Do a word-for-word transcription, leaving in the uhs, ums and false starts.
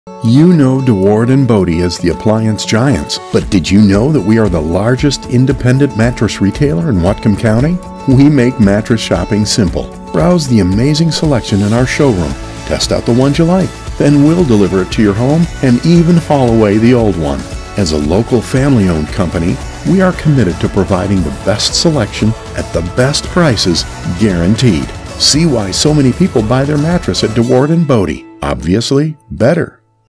You know DeWaard and Bode as the Appliance Giants, but did you know that we are the largest independent mattress retailer in Whatcom County? We make mattress shopping simple. Browse the amazing selection in our showroom, test out the ones you like, then we'll deliver it to your home and even haul away the old one. As a local family-owned company, we are committed to providing the best selection at the best prices, guaranteed. See why so many people buy their mattress at DeWaard and Bode. Obviously, better.